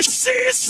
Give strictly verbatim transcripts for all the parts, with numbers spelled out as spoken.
psychosis.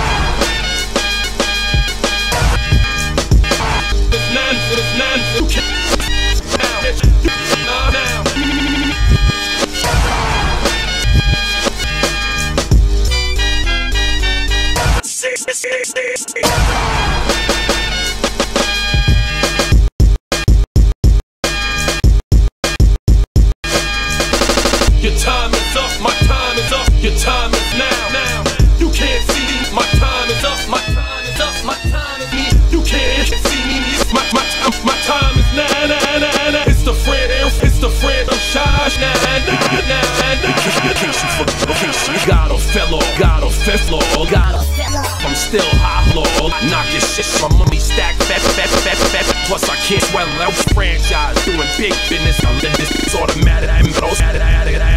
Your time is up, my time is up, your time is now, now. You can't see me, my time is up, my time is up, my time is me. You can't see me, my, my, my time is now, now, now, now. It's the Fred, it's the Fred of Shaj, now, now, now, now. In case you forgot, God or fellow, God or fifth law, God or fellow. I'm still high law, knock your shit, my money stack, fat, fat, fat, fat. Plus I can't swell out franchise, doing big business, I'm in this, it's automatic, I'm automatic.